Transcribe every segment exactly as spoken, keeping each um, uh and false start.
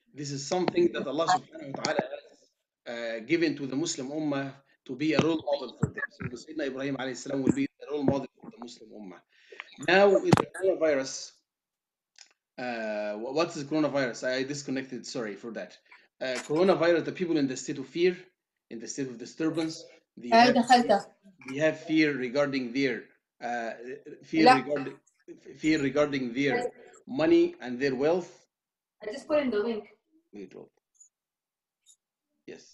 This is something that Allah subhanahu wa ta'ala has uh, given to the Muslim Ummah to be a role model for them. So Sayyidina Ibrahim alayhi salam will be a role model for the Muslim Ummah. Now, with the coronavirus, uh, what is coronavirus? I disconnected, sorry for that. Uh, coronavirus, the people in the state of fear, in the state of disturbance, they هاي have fear, دخلتها. they have fear regarding their uh, fear لا. regarding fear regarding their money and their wealth. I just put in the link. Wait, hold. Yes.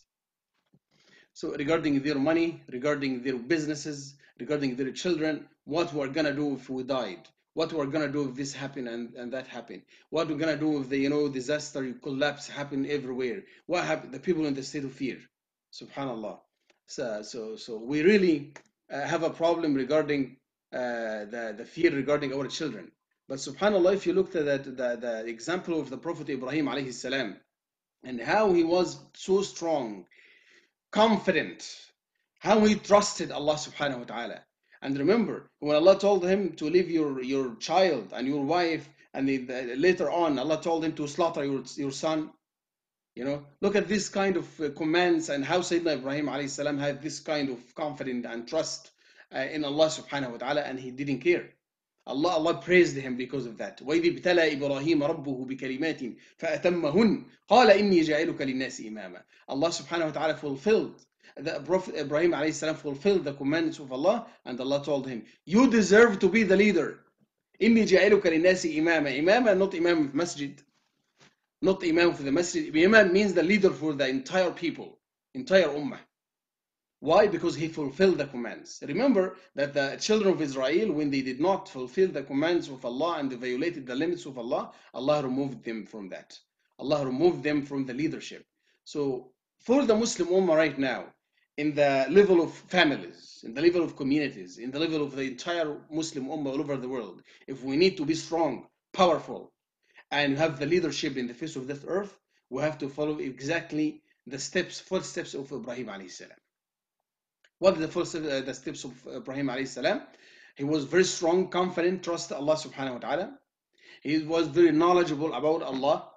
So regarding their money, regarding their businesses, regarding their children, what we're gonna do if we died, what we're gonna do if this happened and, and that happened, what we're gonna do if the you know disaster collapse happen everywhere, what happened, the people in the state of fear, subhanallah. So so so we really uh, have a problem regarding uh, the the fear regarding our children. But subhanallah, if you look at that the, the example of the Prophet Ibrahim alayhi salam and how he was so strong, confident, how he trusted Allah subhanahu wa ta'ala. And remember, when Allah told him to leave your, your child and your wife, and the, the, later on Allah told him to slaughter your, your son, you know, look at this kind of uh, commands and how Sayyidina Ibrahim alayhi salam had this kind of confidence and trust uh, in Allah subhanahu wa ta'ala, and he didn't care. Allah, Allah praised him because of that. وَإِذِ ابْتَلَى إِبْرَاهِيمَ رَبُّهُ بِكَلِمَاتٍ فَأَتَمَّهُنْ قَالَ إِنِّي جَاعِلُكَ لِلنَّاسِ إِمَامًا. Allah subhanahu wa ta'ala fulfilled, the Prophet Ibrahim alayhi salam fulfilled the commandments of Allah, and Allah told him, you deserve to be the leader. إِنِّي جَاعِلُكَ لِلنَّاسِ إِمَامًا. Imama, not imam of masjid, not imam for the masjid. Imam means the leader for the entire people, entire ummah. Why? Because he fulfilled the commands. Remember that the children of Israel, when they did not fulfill the commands of Allah and they violated the limits of Allah, Allah removed them from that. Allah removed them from the leadership. So for the Muslim Ummah right now, in the level of families, in the level of communities, in the level of the entire Muslim Ummah all over the world, if we need to be strong, powerful, and have the leadership in the face of this earth, we have to follow exactly the steps, footsteps of Ibrahim alayhi salam. What are the first uh, the steps of Ibrahim alayhi salam? He was very strong, confident, trusted Allah subhanahu wa ta'ala. He was very knowledgeable about Allah.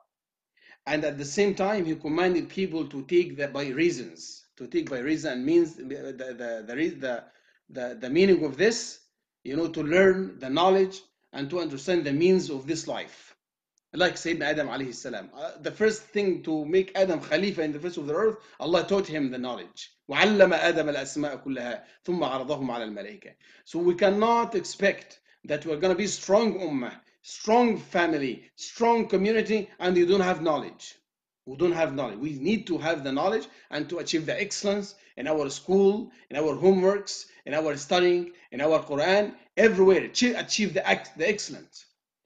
And at the same time, he commanded people to take that by reasons. To take by reason means the, the, the, the, the, the meaning of this, you know, to learn the knowledge and to understand the means of this life. Like Sayyidina Adam alayhi salam. Uh, the first thing to make Adam Khalifa in the face of the earth, Allah taught him the knowledge. وَعَلَّمَ آدَمَ الْأَسْمَاءَ كُلَّهَا ثُمَّ عَرَضَهُمْ عَلَى الْمَلَائِكَةِ. So we cannot expect that we're going to be strong ummah, strong family, strong community, and you don't have knowledge. We don't have knowledge. We need to have the knowledge and to achieve the excellence in our school, in our homeworks, in our studying, in our Quran, everywhere. Achieve the, the excellence.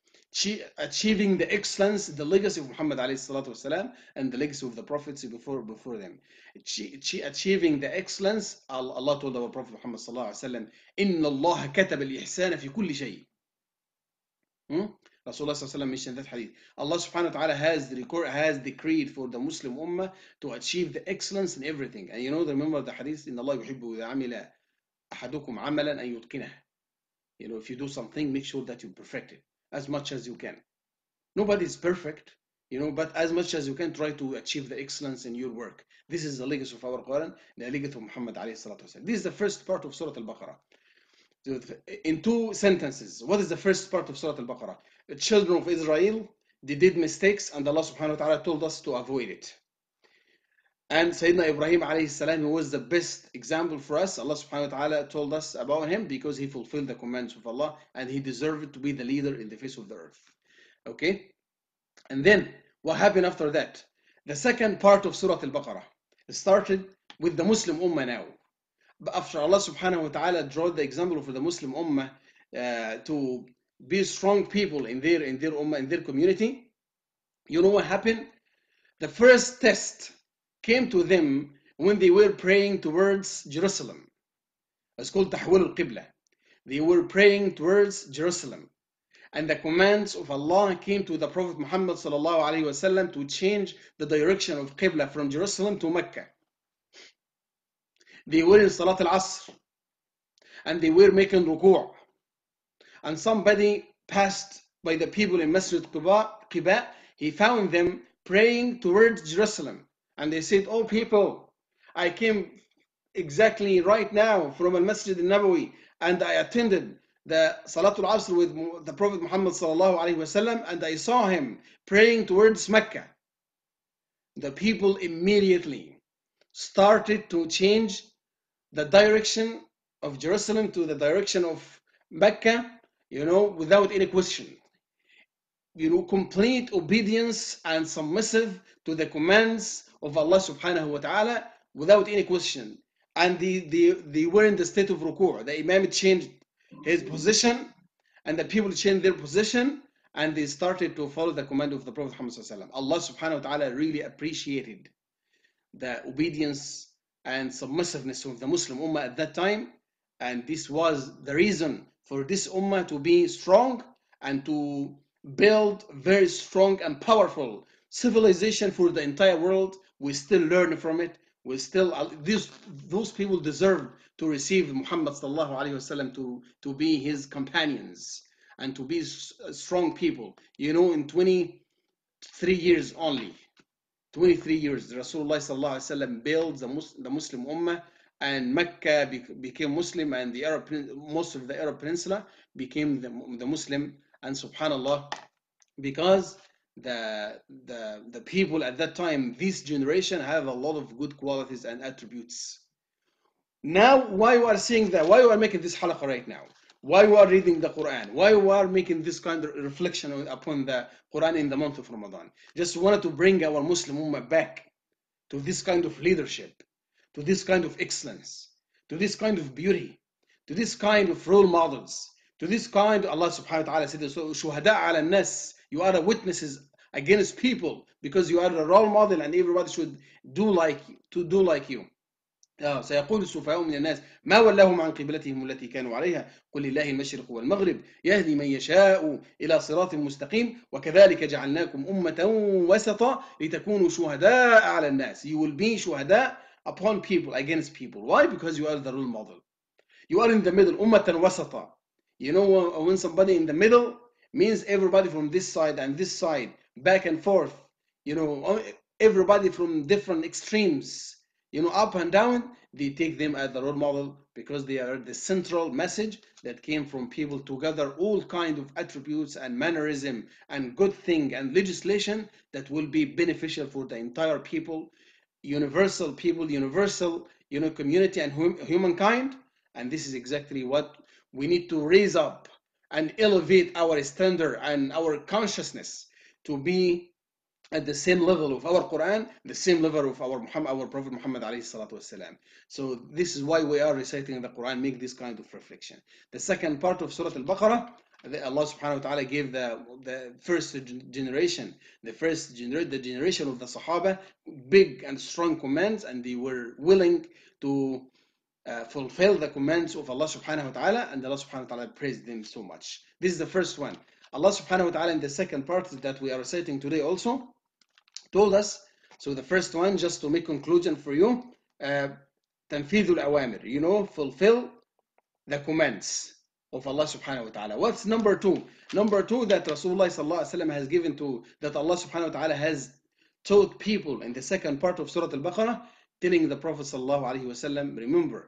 Achieving the excellence, the legacy of Muhammad والسلام, and the legacy of the prophets before before them. Achieving the excellence, Allah told our Prophet Muhammad وسلم, إِنَّ اللَّهَ كَتَبَ الْإِحْسَانَ فِي كُلِّ شَيْءٍ. Hmm? Rasulullah sallallahu mentioned that hadith. Allah subhanahu wa ta'ala has the record, has decreed for the Muslim ummah to achieve the excellence in everything. And you know, remember the hadith, إِنَّ اللَّهَ يُحِبُّ إِذَا عَمِلَ أَحَدُكُمْ عَمَلًا أَن يُتْقِنَهُ. You know, if you do something, make sure that you perfect it as much as you can. Nobody is perfect, you know, but as much as you can, try to achieve the excellence in your work. This is the legacy of our Quran, the legacy of Muhammad alayhi salatu wasalam. This is the first part of Surah Al-Baqarah. In two sentences, what is the first part of Surah Al-Baqarah? The children of Israel, they did mistakes, and Allah subhanahu wa ta'ala told us to avoid it. And Sayyidina Ibrahim alayhi salam, who was the best example for us, Allah subhanahu wa ta'ala told us about him because he fulfilled the commands of Allah and he deserved to be the leader in the face of the earth. Okay? And then, what happened after that? The second part of Surah Al-Baqarah started with the Muslim Ummah now. But after Allah subhanahu wa ta'ala drew the example for the Muslim Ummah uh, to be strong people in their, in their Ummah, in their community, you know what happened? The first test came to them when they were praying towards Jerusalem. It's called Tahwil al-Qibla. They were praying towards Jerusalem. And the commands of Allah came to the Prophet Muhammad sallallahu alaihi wasallam to change the direction of Qibla from Jerusalem to Mecca. They were in Salat al-Asr and they were making ruku'. And somebody passed by the people in Masjid Quba, Qiba, he found them praying towards Jerusalem. And they said, oh people, I came exactly right now from al-Masjid al-Nabawi and I attended the Salatul Asr with the Prophet Muhammad sallallahu alaihi wasallam and I saw him praying towards Mecca. The people immediately started to change the direction of Jerusalem to the direction of Mecca, you know, without any question. You know, complete obedience and submissive to the commands of Allah subhanahu wa ta'ala without any question. And they, they, they were in the state of ruku'. The Imam changed his position and the people changed their position and they started to follow the command of the Prophet Muhammad sallallahu alaihi wasallam. Allah subhanahu wa ta'ala really appreciated the obedience and submissiveness of the Muslim Ummah at that time. And this was the reason for this Ummah to be strong and to build very strong and powerful civilization for the entire world. We still learn from it. We still, these, those people deserve to receive Muhammad sallallahu alaihi wasallam to, to be his companions and to be strong people. You know, in twenty-three years only, twenty-three years, Rasulullah sallallahu alaihi wasallam built the, Mus the Muslim Ummah, and Mecca bec became Muslim, and the Arab, most of the Arab Peninsula became the, the Muslim. And subhanallah, because the, the, the people at that time, this generation, have a lot of good qualities and attributes. Now, why we are seeing that? Why we are making this halaqah right now? Why we are reading the Quran? Why we are making this kind of reflection upon the Quran in the month of Ramadan? Just wanted to bring our Muslim Ummah back to this kind of leadership, to this kind of excellence, to this kind of beauty, to this kind of role models, to this kind, Allah subhanahu wa ta'ala said, so shuhada ala nas, you are the witnesses against people because you are the role model and everybody should do like to do like you. سيقول السفهاء من الناس ما ولاهم عن قبلتهم التي كانوا عليها قل لله المشرق والمغرب يهدي من يشاء إلى صراط مستقيم وكذلك جعلناكم أمة وسطا لتكونوا شهداء على الناس. You will be شهداء upon people, against people. Why? Because you are the role model. You are in the middle, أمة وسطا. You know, when somebody in the middle means everybody from this side and this side, back and forth, you know, everybody from different extremes, you know, up and down, they take them as the role model because they are the central message that came from people to gather all kind of attributes and mannerism and good thing and legislation that will be beneficial for the entire people, universal people, universal, you know, community and hum humankind. And this is exactly what we need to raise up and elevate our standard and our consciousness to be at the same level of our Quran, the same level of our Muhammad, our Prophet Muhammad alayhi salatu wasalam. So this is why we are reciting the Quran, make this kind of reflection. The second part of Surah Al-Baqarah, Allah subhanahu wa ta'ala gave the, the first generation, the first gener the generation of the Sahaba, big and strong commands, and they were willing to uh, fulfill the commands of Allah subhanahu wa ta'ala, and Allah subhanahu wa ta'ala praised them so much. This is the first one. Allah subhanahu wa ta'ala in the second part that we are reciting today also told us, so the first one, just to make conclusion for you, uh, تنفيذ الأوامر, you know, fulfill the commands of Allah subhanahu wa ta'ala. What's number two? Number two that Rasulullah sallallahu alaihi wasallam has given to, that Allah subhanahu wa ta'ala has taught people in the second part of Surah Al-Baqarah, telling the Prophet sallallahu alaihi wasallam, remember,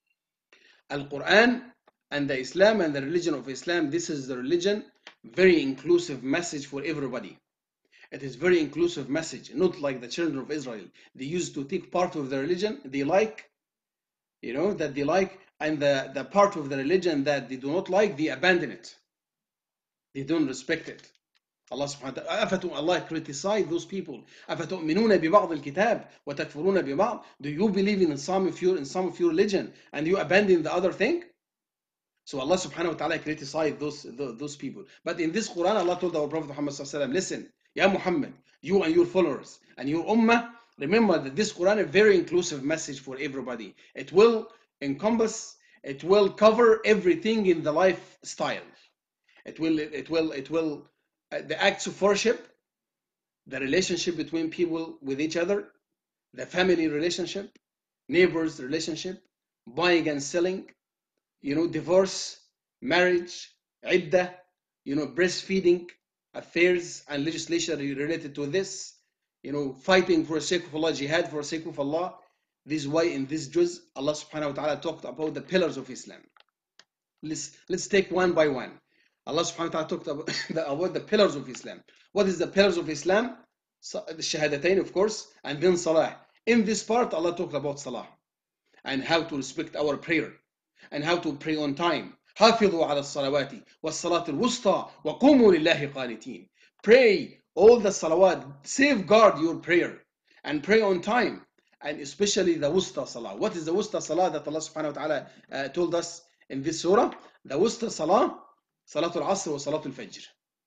Al-Quran and the Islam and the religion of Islam, this is the religion, very inclusive message for everybody. It is very inclusive message, not like the children of Israel. They used to take part of the religion they like, you know, that they like, and the, the part of the religion that they do not like, they abandon it. They don't respect it. Allah subhanahu wa ta'ala, Allah criticized those people. أَفَتُؤْمِنُونَ بِبَعْضِ الْكِتَابِ وَتَكْفُرُونَ بِبَعْضِ. Do you believe in some of your in some of your religion and you abandon the other thing? So Allah subhanahu wa ta'ala criticized those, those, those people. But in this Quran, Allah told our Prophet Muhammad sallallahu alaihi wasallam, listen, Ya Muhammad, you and your followers and your ummah, remember that this Quran is a very inclusive message for everybody. It will encompass, it will cover everything in the lifestyle. It will, it will, it will, uh, the acts of worship, the relationship between people with each other, the family relationship, neighbors relationship, buying and selling, you know, divorce, marriage, iddah, you know, breastfeeding, affairs and legislation related to this, you know, fighting for the sake of Allah, jihad for the sake of Allah. This is why in this juz, Allah subhanahu wa ta'ala talked about the pillars of Islam. Let's, let's take one by one. Allah subhanahu wa ta'ala talked about the, about the pillars of Islam. What is the pillars of Islam? The Shahadatain, of course, and then Salah. In this part, Allah talked about Salah and how to respect our prayer and how to pray on time. حافظوا على الصلوات والصلاة الوسطى وقوموا لله قانتين. Pray all the salawat, safeguard your prayer and pray on time, and especially the wusta salah. What is the wusta salah that Allah subhanahu wa ta'ala uh, told us in this surah? The wusta salah, salatul asr wa salatul fajr.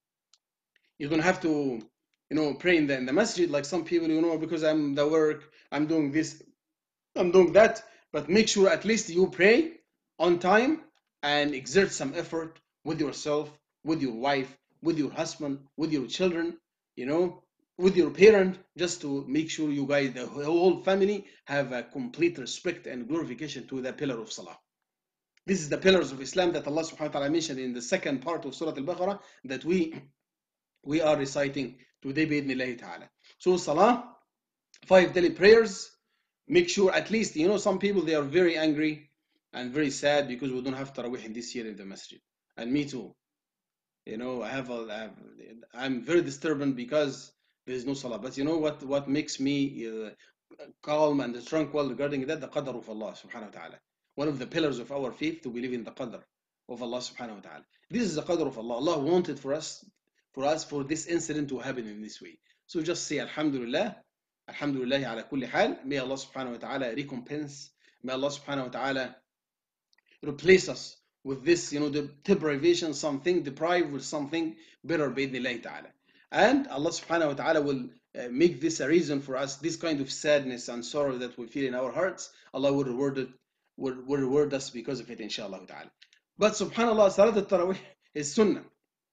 You don't have to, you know, pray in the, in the masjid like some people, you know, because I'm the work, I'm doing this, I'm doing that. But make sure at least you pray on time and exert some effort with yourself, with your wife, with your husband, with your children, you know, with your parent, just to make sure you guys, the whole family, have a complete respect and glorification to the pillar of Salah. This is the pillars of Islam that Allah subhanahu wa ta'ala mentioned in the second part of Surah Al-Baqarah that we we are reciting today bi'idhnillahi ta'ala. So Salah, five daily prayers. Make sure at least, you know, some people, they are very angry and very sad because we don't have Taraweeh this year in the masjid. And me too. You know, I have a, I have, I'm very disturbed because there is no Salah. But you know what, what makes me uh, calm and tranquil regarding that? The Qadr of Allah subhanahu wa ta'ala. One of the pillars of our faith, to believe in the Qadr of Allah subhanahu wa ta'ala. This is the Qadr of Allah. Allah wanted for us, for us, for this incident to happen in this way. So just say Alhamdulillah. Alhamdulillah ala kulli hal. May Allah subhanahu wa ta'ala recompense. May Allah subhanahu wa ta'ala replace us with this, you know, the deprivation, something deprived with something better, bi'idhnillahi ta'ala. And Allah subhanahu wa ta'ala will uh, make this a reason for us, this kind of sadness and sorrow that we feel in our hearts. Allah will reward it, will, will reward us because of it, inshallah ta'ala. But subhanallah, Salat al-Tarawih is sunnah.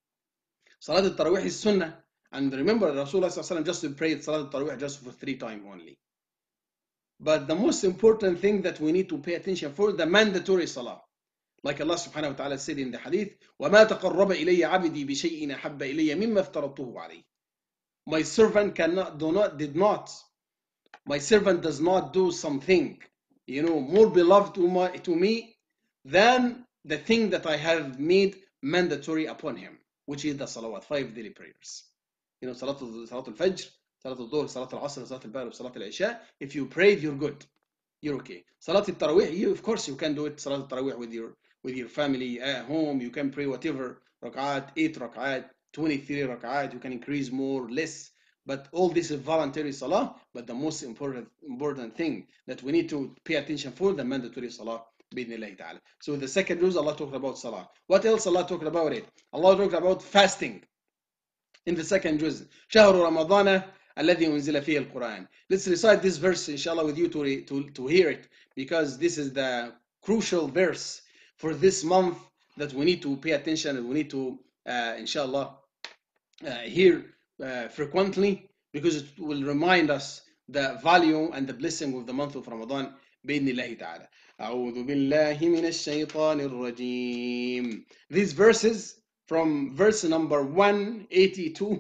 Salat al-Tarawih is sunnah. And remember, Rasulullah just prayed Salat al-Tarawih just for three times only. But the most important thing that we need to pay attention for, the mandatory Salah. Like Allah subhanahu wa ta'ala said in the hadith, وَمَا تَقَرَّبَ إِلَيَّ عَبْدِي بِشَيْءٍ أَحَبَّ إِلَيَّ مِمَّا افْتَرَضْتُهُ عَلَيْهِ. My servant cannot, do not, did not, my servant does not do something, you know, more beloved to, my, to me than the thing that I have made mandatory upon him, which is the salawat, five daily prayers. You know, Salatul, Salatul Fajr, Salatul Dhuhr, Salatul Asr, Salatul Maghrib, Salatul Isha. If you prayed, you're good. You're okay. Salatul Tarawih, you, of course, you can do it, Salatul Tarawih with your with your family at home. You can pray whatever, rak'at, eight rak'at, twenty-three rak'at. You can increase more, less. But all this is voluntary salah. But the most important important thing that we need to pay attention for, the mandatory salah. So the second juz, Allah talked about salah. What else Allah talked about it? Allah talked about fasting. In the second juz, شهر رمضان الذي أنزل فيه القرآن. Let's recite this verse, inshallah, with you to, to, to hear it, because this is the crucial verse for this month that we need to pay attention and we need to, uh, inshallah, uh, hear uh, frequently, because it will remind us the value and the blessing of the month of Ramadan. بإذن الله تعالى. أعوذ بالله من الشيطان الرجيم. These verses from verse number one eighty-two,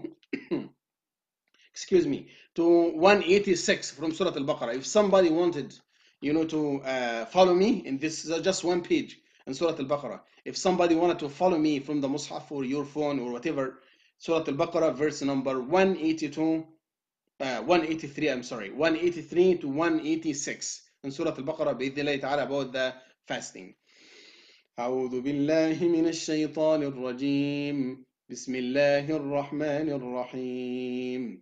excuse me, to one eighty-six from Surah Al-Baqarah. If somebody wanted, you know, to uh, follow me in this, uh, just one page in Surah Al-Baqarah. If somebody wanted to follow me from the Mus'haf or your phone or whatever, Surah Al-Baqarah, verse number one eighty-two, uh, one eighty-three, I'm sorry, one eighty-three to one eighty-six in Surah Al-Baqarah, بإذن الله تعالى, about the fasting. أعوذ بالله من الشيطان الرجيم. بسم الله الرحمن الرحيم.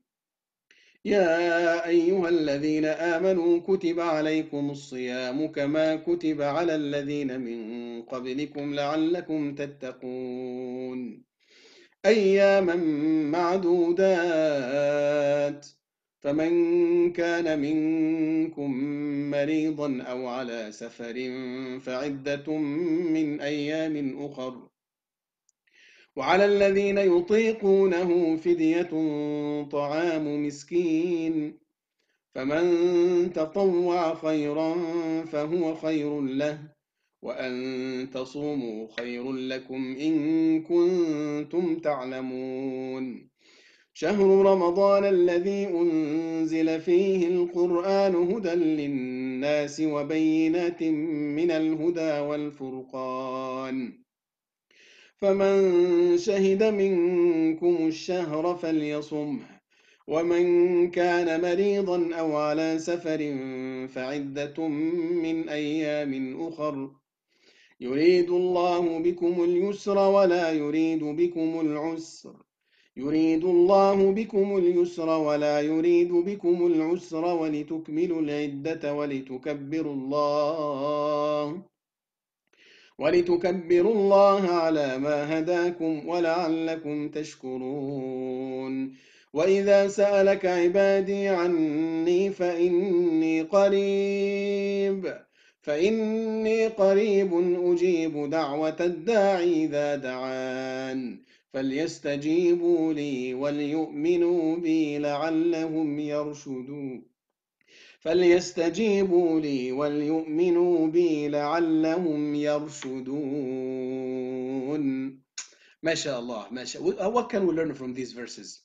يا أيها الذين آمنوا كتب عليكم الصيام كما كتب على الذين من قبلكم لعلكم تتقون أياما معدودات فمن كان منكم مريضا أو على سفر فعدة من أيام أخر وعلى الذين يطيقونه فدية طعام مسكين فمن تطوع خيرا فهو خير له وأن تصوموا خير لكم إن كنتم تعلمون. شهر رمضان الذي أنزل فيه القرآن هدى للناس وبينات من الهدى والفرقان فمن شهد منكم الشهر فليصمه ومن كان مريضا أو على سفر فعدة من أيام أخر يريد الله بكم اليسر ولا يريد بكم العسر يريد الله بكم اليسر ولا يريد بكم العسر ولتكملوا العدة ولتكبروا الله ولتكبروا الله على ما هداكم ولعلكم تشكرون وإذا سألك عبادي عني فإني قريب فإني قريب أجيب دعوة الداعي إذا دعان فليستجيبوا لي وليؤمنوا بي لعلهم يرشدون فليستجيبوا لي وليؤمنوا بي لعلهم يرشدون. MashaAllah, MashaAllah. What can we learn from these verses?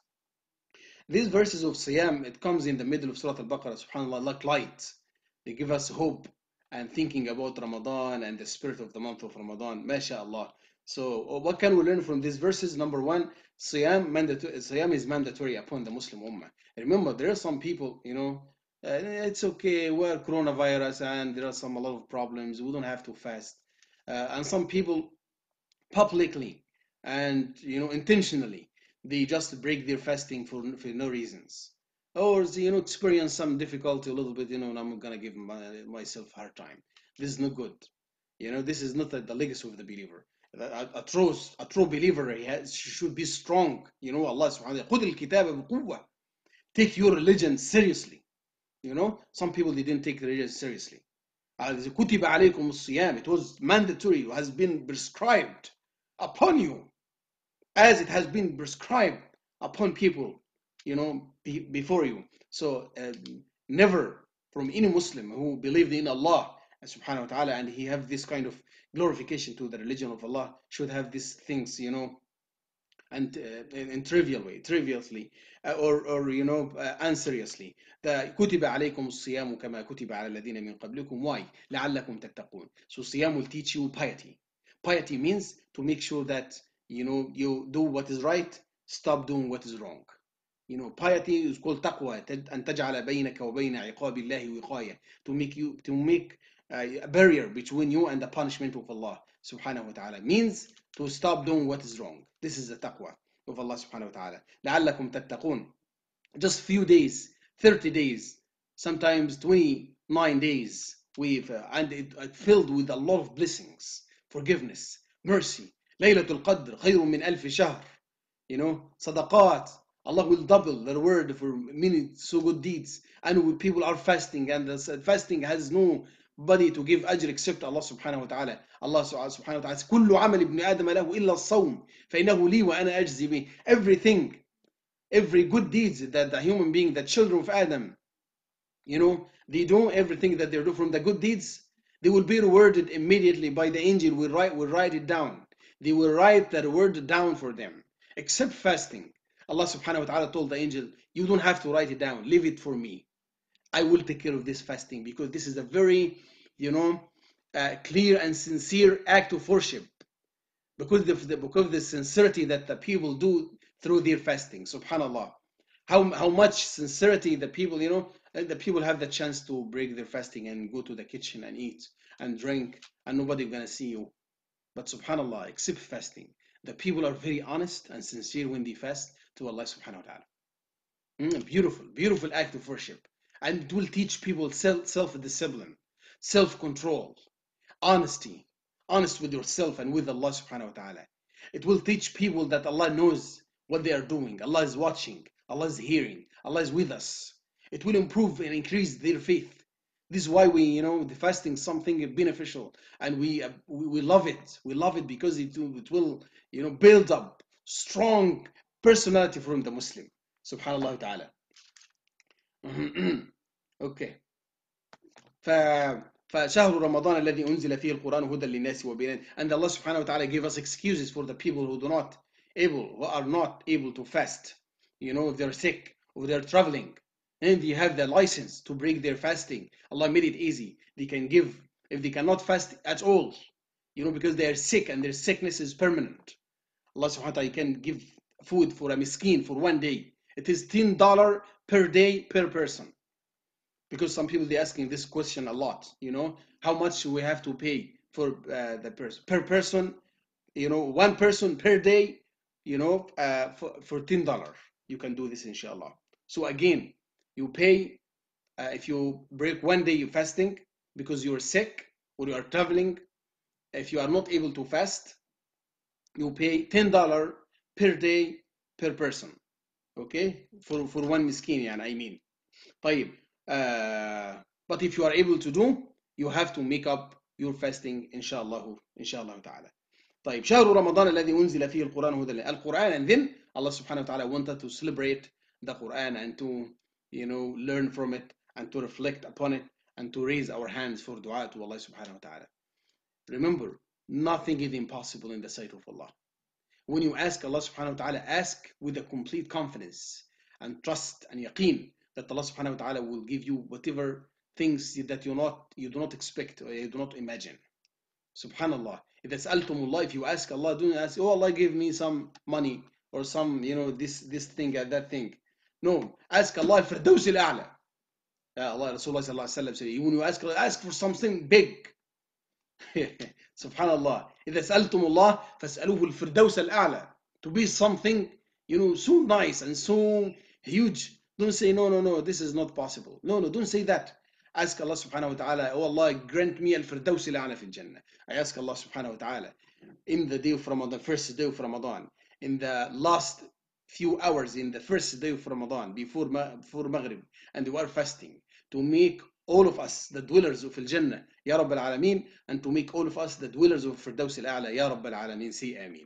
These verses of Siyam, it comes in the middle of Surah Al-Baqarah, subhanAllah, like light. They give us hope and thinking about Ramadan and the spirit of the month of Ramadan. MashaAllah. So, what can we learn from these verses? Number one, Siyam, mandatory, Siyam is mandatory upon the Muslim Ummah. Remember, there are some people, you know, uh, it's okay, we're coronavirus and there are some a lot of problems. We don't have to fast. Uh, and some people publicly and you know intentionally they just break their fasting for for no reasons, or they, you know experience some difficulty a little bit, you know and I'm gonna give my, myself a hard time. This is not good. You know this is not the, the legacy of the believer. A, a true a true believer, he has, should be strong. You know Allah subhanahu wa ta'ala, خُذِ الكتاب بقوة. Take your religion seriously. You know some people, they didn't take religion seriously. كُتِبَ عَلَيْكُمُ الصِّيَامِ, it was mandatory, it has been prescribed upon you, as it has been prescribed upon people, you know, be, before you. So uh, never from any Muslim who believed in Allah subhanahu wa ta'ala, and he have this kind of glorification to the religion of Allah, should have these things, you know, and uh, in, in trivial way, trivially, uh, or or you know, uh, unseriously. The كتب عليكم الصيام كما كتب على الذين من قبلكم. Why? لعلكم تتقون. So Siyam will teach you piety. Piety means to make sure that you know you do what is right, stop doing what is wrong. You know, piety is called taqwa, أن تجعل بينك وبين عقاب الله وقاية, to make you to make uh, a barrier between you and the punishment of Allah subhanahu wa ta'ala, means to stop doing what is wrong. This is the taqwa of Allah subhanahu wa ta'ala. لعلكم تتقون. Just few days, thirty days, sometimes twenty-nine days, we've uh, and it, it filled with a lot of blessings, forgiveness, mercy. Laylatul Qadr خير من ألف شهر. You know, sadaqat. Allah will double the reward for many so good deeds. And when people are fasting, and the fasting has nobody to give ajr except Allah subhanahu wa ta'ala. Allah subhanahu wa ta'ala says, كل عمل ابن آدم له إلا الصوم فإنه لي وأنا أجزي به. Everything, every good deeds that the human being, the children of Adam, you know, they do everything that they do from the good deeds, they will be rewarded immediately by the angel. Will write, will write it down. They will write the reward down for them, except fasting. Allah subhanahu wa ta'ala told the angel, you don't have to write it down. Leave it for me. I will take care of this fasting, because this is a very, you know, uh, clear and sincere act of worship. Because of the, because of the sincerity that the people do through their fasting. Subhanallah. How, how much sincerity the people, you know, the people have the chance to break their fasting and go to the kitchen and eat and drink, and nobody gonna see you. But subhanallah, except fasting, the people are very honest and sincere when they fast to Allah subhanahu wa ta'ala. Mm, beautiful, beautiful act of worship. And it will teach people self, self-discipline, self-control, honesty, honest with yourself and with Allah subhanahu wa ta'ala. It will teach people that Allah knows what they are doing. Allah is watching. Allah is hearing. Allah is with us. It will improve and increase their faith. This is why we, you know, the fasting is something beneficial, and we, uh, we we love it. We love it because it, it will, you know, build up strong personality from the Muslim. Subhanallah ta'ala. Okay. ف فشهر رمضان الذي أنزل فيه القرآن هدى للناس وبينات. And Allah subhanahu wa ta'ala gave us excuses for the people who do not able, who are not able to fast. you know, if they're sick or they're traveling, and they have the license to break their fasting. Allah made it easy. They can give, if they cannot fast at all, you know, because they are sick and their sickness is permanent. Allah subhanahu wa ta'ala, you can give food for a miskin for one day. It is ten dollars per day per person. Because some people, they're asking this question a lot, you know, how much we have to pay for uh, the person, per person, you know, one person per day, you know, uh, for, for ten dollars. You can do this, inshallah. So again, you pay, uh, if you break one day you fasting because you're sick or you are traveling, if you are not able to fast, you pay ten dollars per day per person. Okay, for for one miskin, يعني I mean. طيب. Uh, but if you are able to do, you have to make up your fasting, inshallah, inshallah ta'ala. طيب. شهر رمضان الذي أنزل فيه القرآن هدى للناس. القرآن, and then Allah subhanahu wa ta'ala wanted to celebrate the Quran and to, you know, learn from it and to reflect upon it and to raise our hands for dua to Allah subhanahu wa ta'ala. Remember, nothing is impossible in the sight of Allah. When you ask Allah subhanahu wa ta'ala, ask with a complete confidence and trust and yaqeen that Allah subhanahu wa ta'ala will give you whatever things that you not you do not expect or you do not imagine. Subhanallah. If سألتم, if you ask Allah, don't ask, oh Allah give me some money or some, you know, this this thing and that thing. No, ask Allah al-Firdaus al-A'la. Allah, Rasulullah sallallahu alaihi wasallam said, when you ask, ask for something big. Subhanallah. إذا سألتم الله فاسألوه الفردوس الأعلى. To be something, you know, so nice and so huge. Don't say, no, no, no, this is not possible. No, no, don't say that. Ask Allah subhanahu wa ta'ala, oh Allah, grant me al-firdaus al-a'la fi al-jannah. I ask Allah subhanahu wa ta'ala in the day of Ramadan, first day of Ramadan, in the last few hours, in the first day of Ramadan, before, before Maghrib, and we are fasting, to make all of us the dwellers of Al-Jannah, Ya Rabb al-Alameen, and to make all of us the dwellers of Firdaus al-A'la, Ya Rabb al-Alameen. Say Ameen.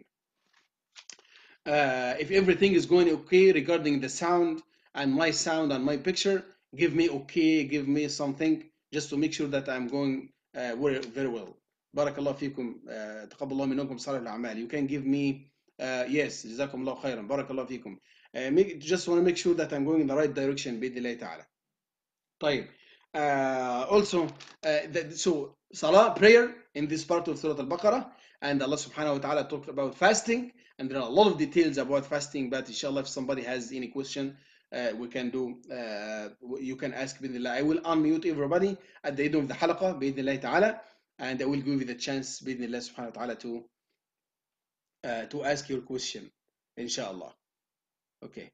Uh, if everything is going okay regarding the sound and my sound and my picture, give me okay, give me something, just to make sure that I'm going uh, very, very well. Barakallah fikum, uh, taqabbalallahu minkum salih al-a'mal. You can give me, uh, yes, jazakumullah khairan, barakallah fikum. Uh, make, just want to make sure that I'm going in the right direction, bi-idhnillahi ta'ala. طيب. Uh, also, uh, that, so salah, prayer in this part of Surah Al-Baqarah, and Allah subhanahu wa ta'ala talked about fasting, and there are a lot of details about fasting, but inshallah, if somebody has any question, uh, we can do, uh, you can ask bidnillah. I will unmute everybody at the end of the halaqah, bidnillah ta'ala, and I will give you the chance, bidnillah subhanahu wa ta'ala, to, uh, to ask your question, inshallah. Okay.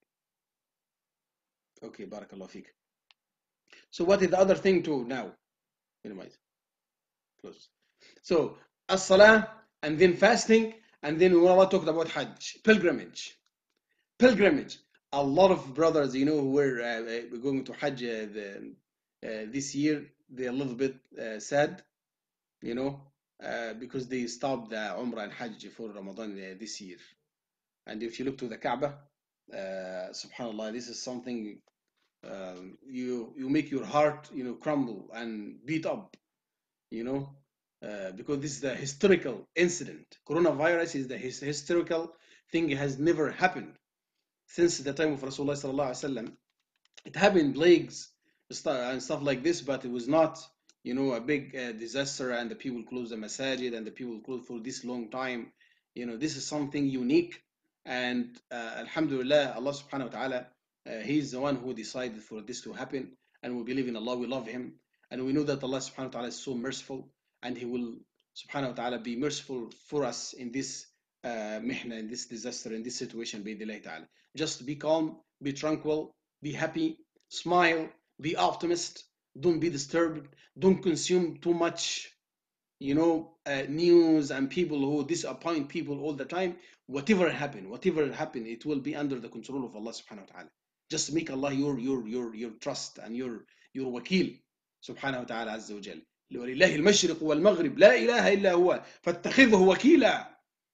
Okay, barakallah fiqh. So what is the other thing too now? Minimize. Close. So as-salah, and then fasting, and then we Allah talked about Hajj, pilgrimage. Pilgrimage. A lot of brothers, you know, who were uh, going to Hajj uh, the, uh, this year, they're a little bit uh, sad, you know, uh, because they stopped the Umrah and Hajj for Ramadan uh, this year. And if you look to the Kaaba, uh, subhanallah, this is something um, you you make your heart, you know, crumble and beat up, you know, uh, because this is the historical incident. Coronavirus is the his historical thing, has never happened since the time of Rasulullah sallallahu alaihi wasallam. It happened plagues and stuff like this, but it was not, you know, a big uh, disaster, and the people closed the masajid and the people closed for this long time. You know, this is something unique, and uh, alhamdulillah, Allah subhanahu wa ta'ala, uh, He's the one who decided for this to happen, and we believe in Allah, we love Him, and we know that Allah subhanahu wa ta'ala is so merciful, and He will subhanahu wa ta'ala be merciful for us in this uh, mihna, in this disaster, in this situation, bi'idhnillahi ta'ala. Just be calm, be tranquil, be happy, smile, be optimist, don't be disturbed, don't consume too much, you know, uh, news and people who disappoint people all the time. Whatever happen, whatever happen, it will be under the control of Allah subhanahu wa ta'ala. Just make Allah your your your your trust and your your wakil subhanahu wa ta'ala azza wa jal. ولله المشرق والمغرب لا إله إلا هو فاتخذه وكيلا.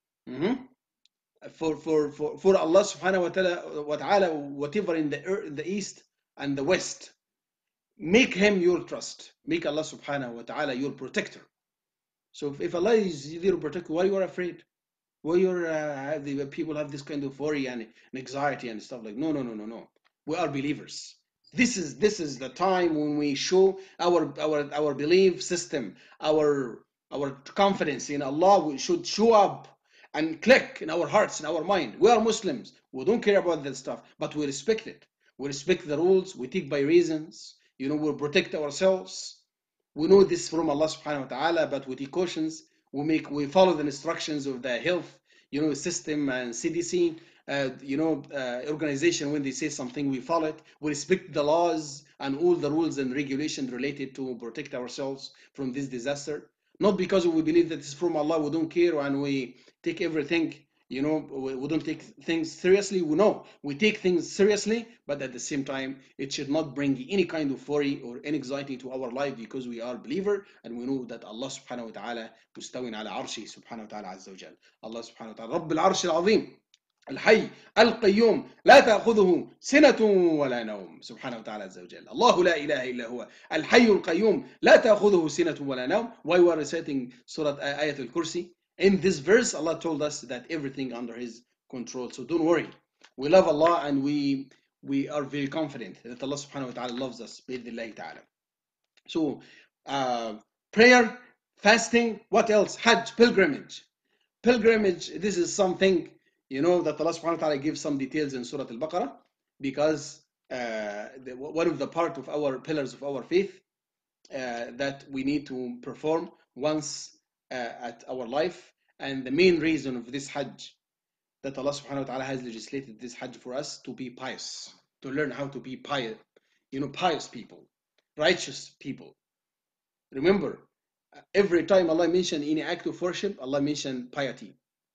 For, for, for, for Allah subhanahu wa ta'ala, wa ta'ala, whatever in the earth, in the east and the west, make Him your trust. Make Allah subhanahu wa ta'ala your protector. So if, if Allah is your protector, why you are afraid? Where you're, uh, the people have this kind of worry and, and anxiety and stuff like. No, no, no, no, no. We are believers. This is this is the time when we show our our our belief system, our our confidence in Allah. We should show up and click in our hearts, in our mind. We are Muslims. We don't care about that stuff, but we respect it. We respect the rules. We take by reasons. You know, we protect ourselves. We know this from Allah subhanahu wa ta'ala, but we take cautions. We make we follow the instructions of the health, you know, system and C D C, uh, you know, uh, organization. When they say something, we follow it. We respect the laws and all the rules and regulations related to protect ourselves from this disaster. Not because we believe that it's from Allah, we don't care and we take everything, you know, we, we don't take things seriously. We know we take things seriously, but at the same time, it should not bring any kind of worry or anxiety to our life because we are believer and we know that Allah subhanahu wa ta'ala مستوٍ على عرشه سبحانه وتعالى عز وجل. Allah subhanahu wa ta'ala رب العرش العظيم الحي القيوم لا تأخذه سنة ولا نوم سبحانه وتعالى عز وجل. الله لا إله إلا هو الحي القيوم لا تأخذه سنة ولا نوم. Why we are reciting Surah Ayat al-Kursi? In this verse, Allah told us that everything under His control. So don't worry. We love Allah and we we are very confident that Allah subhanahu wa ta'ala loves us. بإذن ta'ala. So uh, prayer, fasting, what else? Hajj, pilgrimage. Pilgrimage, this is something, you know, that Allah subhanahu wa ta'ala gives some details in Surah Al-Baqarah because uh, the, one of the part of our pillars of our faith uh, that we need to perform once uh, at our life, and the main reason of this Hajj that Allah subhanahu wa ta'ala has legislated this Hajj for us to be pious, to learn how to be pious, you know, pious people, righteous people. Remember, every time Allah mentioned any act of worship, Allah mentioned piety.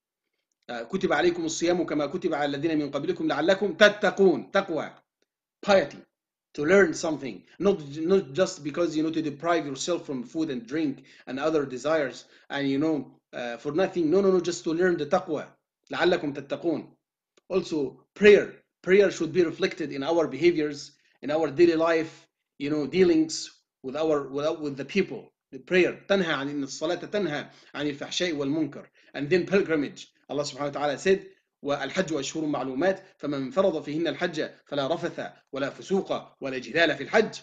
كتب عليكم الصيام كما كتب على الذين من قبلكم لعلكم تتقون. Taqwa, piety, to learn something, not not just because, you know, to deprive yourself from food and drink and other desires and, you know, uh, for nothing. No, no, no, just to learn the taqwa. لعلكم تتقون. Also, prayer. Prayer should be reflected in our behaviors, in our daily life, you know, dealings with our with, with the people. The prayer تنهى عن إن الصلاة تنهى عن الفحشاء والمنكر. And then pilgrimage. Allah subhanahu wa ta'ala said, والحج أشهر معلومات فمن فرض فيهن الحج فلا رفث ولا فسوق ولا جدال في الحج.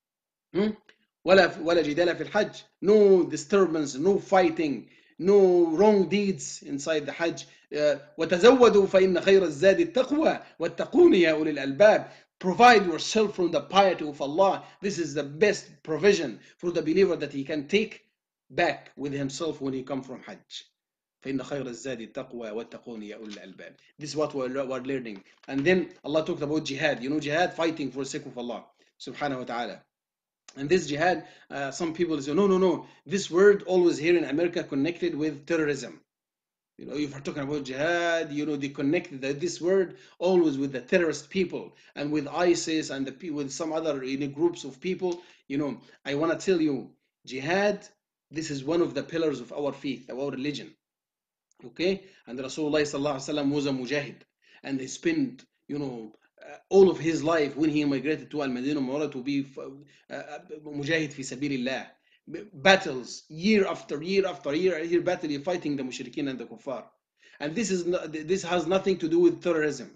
ولا ولا جدال في الحج. No disturbance, no fighting, no wrong deeds inside the Hajj. وتزودوا فإن خير الزاد التقوى واتقون يا أولي الألباب. Provide yourself from the piety of Allah. This is the best provision for the believer that he can take back with himself when he comes from Hajj. فإن خير الزاد التقوى واتقون يا أولي الألباب. This is what we're, we're learning. And then Allah talked about jihad. You know, jihad, fighting for the sake of Allah subhanahu wa ta'ala. And this jihad, uh, some people say, no, no, no. This word always here in America connected with terrorism. You know, if we're talking about jihad, you know, they connect this word always with the terrorist people and with ISIS and the with some other, you know, groups of people. You know, I want to tell you, jihad, this is one of the pillars of our faith, our religion. Okay, and Rasulullah sallallahu alaihi wasallam was a mujahid, and he spent, you know, uh, all of his life when he migrated to Al-Madinah Munawwara to be uh, mujahid fi sabilillah. Battles year after year after year, year battle, fighting the mushrikeen and the kuffar. And this is not, this has nothing to do with terrorism.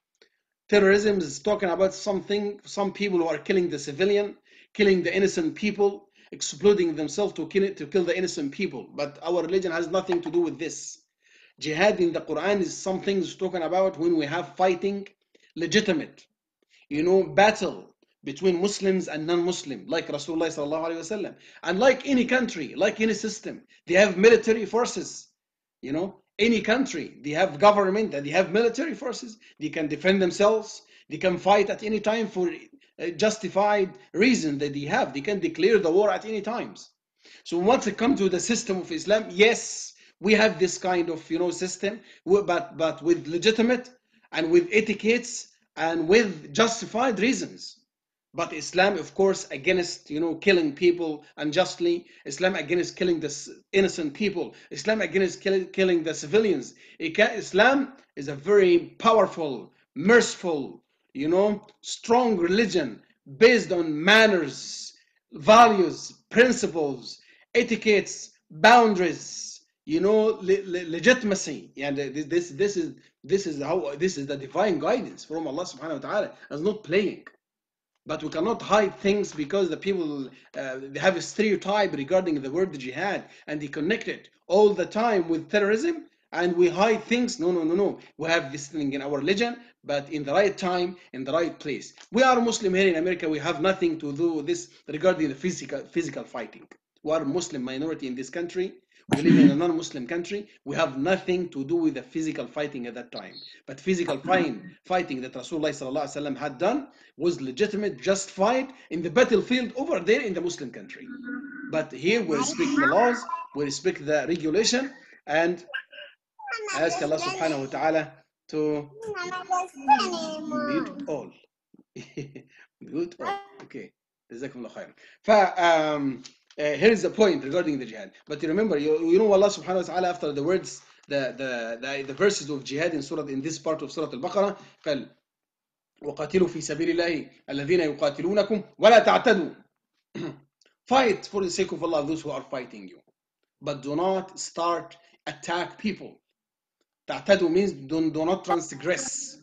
Terrorism is talking about something, some people who are killing the civilian, killing the innocent people, exploiting themselves to kill to kill the innocent people. But our religion has nothing to do with this. Jihad in the Quran is something talking about when we have fighting legitimate, you know, battle between Muslims and non-Muslim, like Rasulullah sallallahu alaihi wasallam. And like any country, like any system, they have military forces. You know, any country, they have government and they have military forces. They can defend themselves. They can fight at any time for a justified reason that they have. They can declare the war at any times. So once it comes to the system of Islam, yes, we have this kind of, you know, system, but but with legitimate and with etiquettes and with justified reasons. But Islam, of course, against, you know, killing people unjustly. Islam against killing the innocent people. Islam against kill, killing the civilians. Islam is a very powerful, merciful, you know, strong religion based on manners, values, principles, etiquettes, boundaries, you know, le- le- legitimacy. And this, this, this is this is how this is the divine guidance from Allah Subhanahu wa Taala. As not playing. But we cannot hide things because the people uh, they have a stereotype regarding the word jihad and they connect it all the time with terrorism and we hide things. No, no, no, no. We have this thing in our religion, but in the right time, in the right place. We are Muslim here in America. We have nothing to do with this regarding the physical physical fighting. We are a Muslim minority in this country. We live in a non-Muslim country. We have nothing to do with the physical fighting at that time. But physical fighting, fighting that Rasulullah sallallahu alaihi wasallam had done was legitimate, justified in the battlefield over there in the Muslim country. But here we respect the laws, we respect the regulation, and I ask Allah subhanahu wa ta'ala to mute all. mute all. Okay. جزاكم الله خير. ف um, uh, here is the point regarding the jihad. But remember, you, you know Allah subhanahu wa ta'ala after the words, the, the, the, the verses of jihad in surah in this part of Surah Al-Baqarah قال وقاتلوا في سبيل الله الذين يقاتلونكم ولا تعتدوا. Fight for the sake of Allah those who are fighting you. But do not start attack people. تعتدوا means do, do not transgress.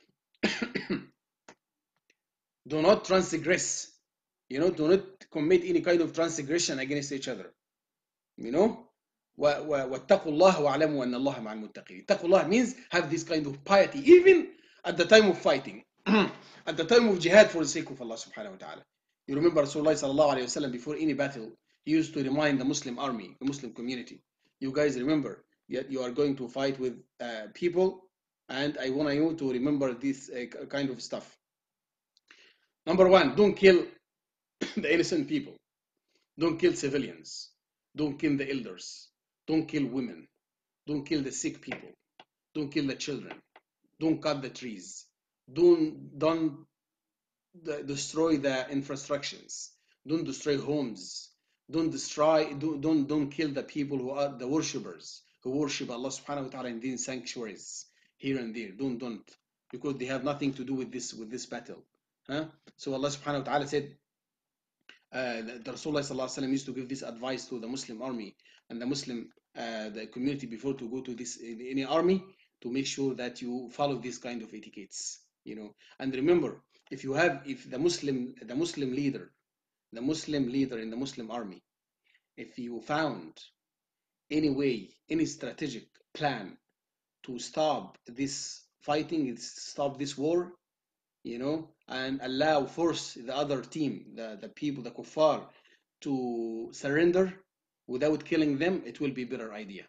do not transgress. You know, do not commit any kind of transgression against each other. You know? واتقوا الله واعلموا أن الله مع المتقين. اتقوا الله means have this kind of piety even at the time of fighting. at the time of jihad for the sake of Allah subhanahu wa ta'ala. You remember Rasulullah sallallahu alayhi wa sallam before any battle, he used to remind the Muslim army, the Muslim community. You guys remember, yet you are going to fight with uh, people, and I want you to remember this uh, kind of stuff. Number one, don't kill the innocent people. Don't kill civilians. Don't kill the elders. Don't kill women. Don't kill the sick people. Don't kill the children. Don't cut the trees. Don't, don't destroy the infrastructures. Don't destroy homes. Don't destroy, don't, don't, don't kill the people who are the worshippers, who worship Allah subhanahu wa ta'ala in these sanctuaries here and there. Don't, don't, because they have nothing to do with this, with this battle. Huh? So Allah subhanahu wa ta'ala said, uh, the Rasulullah sallallahu alaihi wasallam used to give this advice to the Muslim army and the Muslim uh, the community before to go to this any army to make sure that you follow this kind of etiquettes, you know. And remember, if you have if the Muslim the Muslim leader, the Muslim leader in the Muslim army, if you found any way, any strategic plan to stop this fighting, stop this war, you know, and allow force the other team, the, the people, the kuffar, to surrender without killing them, it will be a better idea.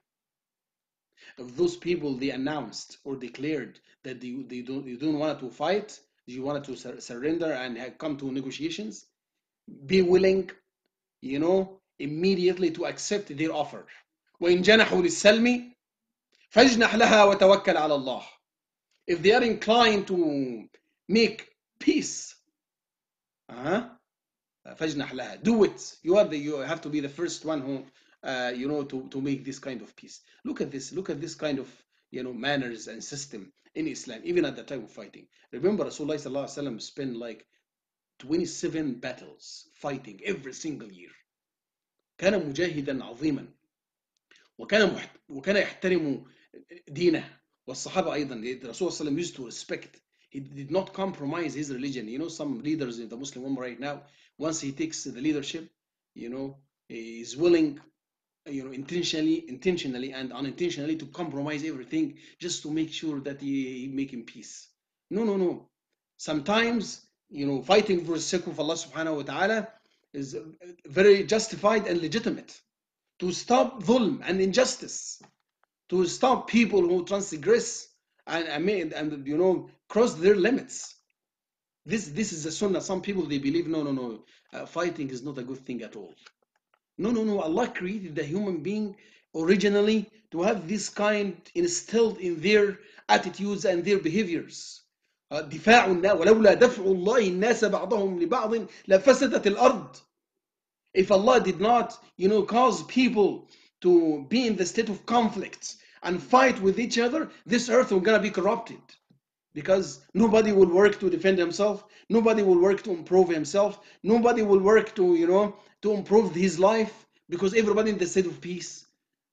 If those people they announced or declared that they, they don't you don't want to fight, you wanted to sur surrender and have come to negotiations, be willing, you know, immediately to accept their offer. وإن جنحوا للسلم فاجنح لها وتوكل على الله. If they are inclined to make peace, uh-huh, فاجنح لها, do it. You are the you have to be the first one who uh, you know to, to make this kind of peace. Look at this, look at this kind of you know manners and system in Islam, even at the time of fighting. Remember Rasulullah sallallahu alaihi wasallam spent like twenty-seven battles fighting every single year. كان مجاهدا عظيما وكان وكان يحترم دينه والصحابة أيضا. The Rasul sallallahu alaihi wasallam used to respect. He did not compromise his religion. You know, some leaders in the Muslim Ummah right now, once he takes the leadership, you know, he is willing, you know, intentionally, intentionally and unintentionally to compromise everything just to make sure that he, he make him peace. No, no, no. Sometimes, you know, fighting for the sake of Allah subhanahu wa ta'ala is very justified and legitimate. To stop dhulm and injustice, to stop people who transgress and, and, and you know, cross their limits. This this is the sunnah. Some people they believe no no no uh, fighting is not a good thing at all. No no no. Allah created the human being originally to have this kind instilled in their attitudes and their behaviors. دفاع الناس ولولا دفع الله الناس بعضهم لبعض لفسدت الأرض. If Allah did not, you know, cause people to be in the state of conflict and fight with each other, this earth will gonna be corrupted. Because nobody will work to defend himself, nobody will work to improve himself, nobody will work to, you know, to improve his life, because everybody in the state of peace.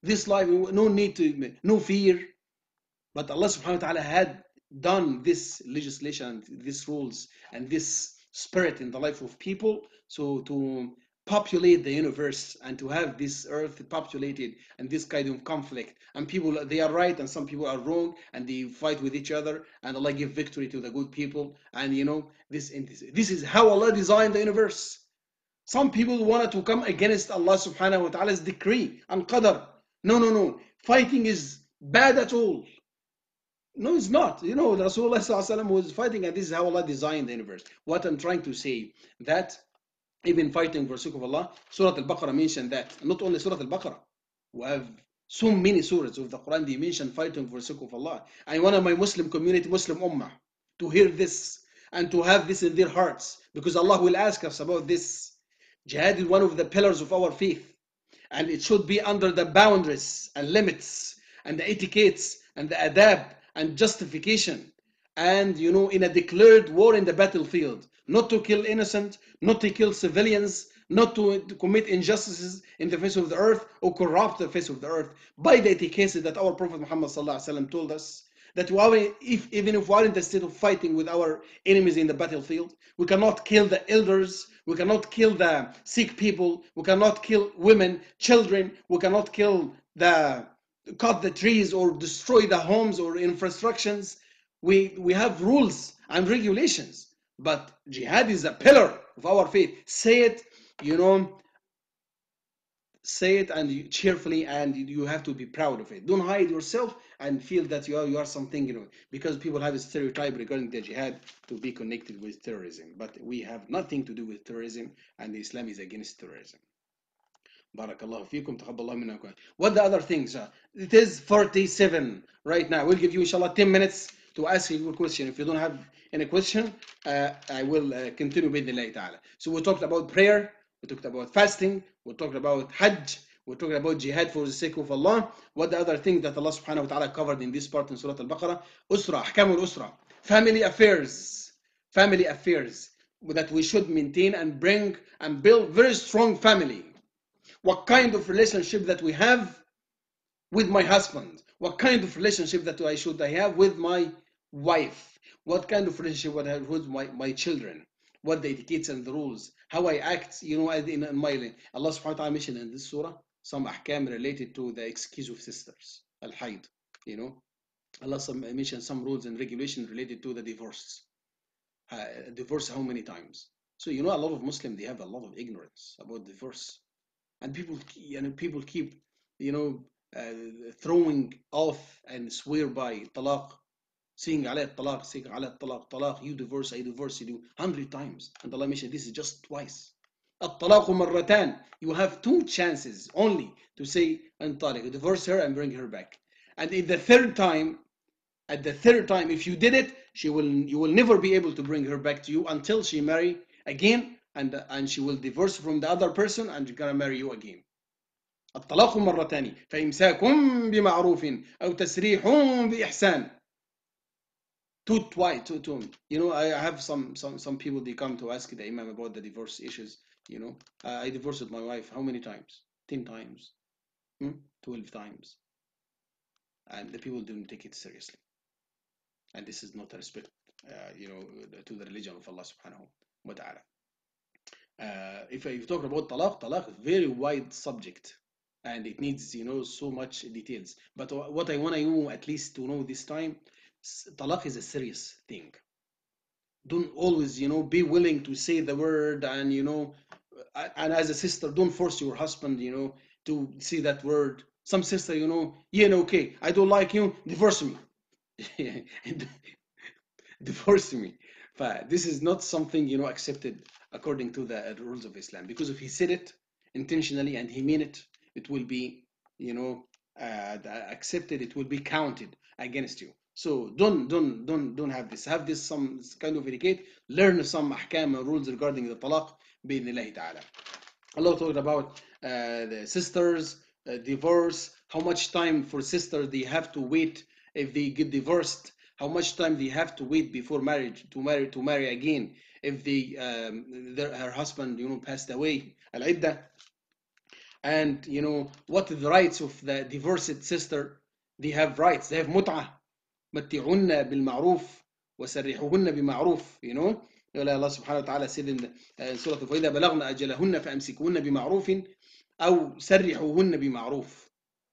This life, no need to, no fear. But Allah subhanahu wa ta'ala had done this legislation, these rules, and this spirit in the life of people, so to populate the universe and to have this earth populated and this kind of conflict. And people, they are right and some people are wrong and they fight with each other, and Allah give victory to the good people. And you know, this, this is how Allah designed the universe. Some people wanted to come against Allah subhanahu wa ta'ala's decree and qadr. No, no, no. Fighting is bad at all. No, it's not. You know, Rasulullah was fighting, and this is how Allah designed the universe. What I'm trying to say, that even fighting for the sake of Allah, Surah Al-Baqarah mentioned that. Not only Surah Al-Baqarah, we have so many surahs of the Quran, they mention fighting for the sake of Allah. I want my Muslim community, Muslim Ummah, to hear this and to have this in their hearts, because Allah will ask us about this. Jihad is one of the pillars of our faith, and it should be under the boundaries and limits and the etiquettes and the adab and justification, and you know, in a declared war in the battlefield, not to kill innocent, not to kill civilians, not to, to commit injustices in the face of the earth or corrupt the face of the earth, by the etiquettes that our Prophet Muhammad told us, that we are, if, even if we are in the state of fighting with our enemies in the battlefield, we cannot kill the elders, we cannot kill the sick people, we cannot kill women, children, we cannot kill the, cut the trees or destroy the homes or infrastructures. We, we have rules and regulations, but jihad is a pillar of our faith. Say it, you know, say it and cheerfully, and you have to be proud of it. Don't hide yourself and feel that you are, you are something, you know, because people have a stereotype regarding the jihad to be connected with terrorism. But we have nothing to do with terrorism, and Islam is against terrorism. Barakallahu fikum, taqabbalallahu minna. What the other things? Uh, it is forty-seven right now. We'll give you, inshallah, ten minutes to ask you a question. If you don't have any question, uh, I will uh, continue with the ta'ala. So we talked about prayer, we talked about fasting, we talked about Hajj, we talked about jihad for the sake of Allah. What the other thing that Allah subhanahu wa ta'ala covered in this part in Surah Al-Baqarah? Usra, ahkam al-usra, family affairs, family affairs that we should maintain and bring and build very strong family. What kind of relationship that we have with my husband? What kind of relationship that I should I have with my wife? What kind of relationship would I have with my, my children? What the etiquettes and the rules? How I act, you know, in, in my Allah subhanahu wa ta'ala mentioned in this surah some ahkam related to the excuse of sisters, al-hayd, you know. Allah mentioned some rules and regulations related to the divorce. Uh, divorce how many times? So you know, a lot of Muslims, they have a lot of ignorance about divorce. And people, you know, people keep, you know, uh, throwing off and swear by talaq, saying alayat talaq, saying alayat talaq, talaq, you divorce, I divorce you, hundred times. And Allah mentioned this is just twice. At-talaqu marratan. You have two chances only to say antaliq, divorce her and bring her back. And in the third time, at the third time, if you did it, she will, you will never be able to bring her back to you until she marry again, and and she will divorce from the other person and she's gonna marry you again. الطلاق مرتان فإمساك بمعروف أو تسريح بإحسان. Two twice, two, two. You know, I have some some some people, they come to ask the Imam about the divorce issues. You know, uh, I divorced my wife how many times? Ten times, hmm? twelve times, and the people don't take it seriously. And this is not a respect, uh, you know, to the religion of Allah Subhanahu wa Taala. Uh, if you talk about talaq, talaq is a very wide subject, and it needs, you know, so much details. But what I want you at least to know this time, talaq is a serious thing. Don't always, you know, be willing to say the word, and you know, and as a sister, don't force your husband, you know, to say that word. Some sister, you know, yeah, okay, I don't like you, divorce me. Divorce me. But this is not something, you know, accepted according to the rules of Islam, because if he said it intentionally and he mean it, it will be, you know, uh, accepted. It will be counted against you. So don't don't don't don't have this. Have this some kind of etiquette. Learn some ahkam and rules regarding the talaq. Bi-idhnillahi ta'ala. Allah talked about uh, the sisters, uh, divorce. How much time for sisters they have to wait if they get divorced? How much time they have to wait before marriage to marry to marry again if they um, their, her husband, you know, passed away? Al-idda. And you know what are the rights of the divorced sister? They have rights. They have متعة. متعوهن بالمعروف وسرحوهن بمعروف. You know, يقول الله سبحانه وتعالى said in uh, سورة فإذا بلغن أجلهن فأمسكوهن بمعروف أو سرحوهن بمعروف.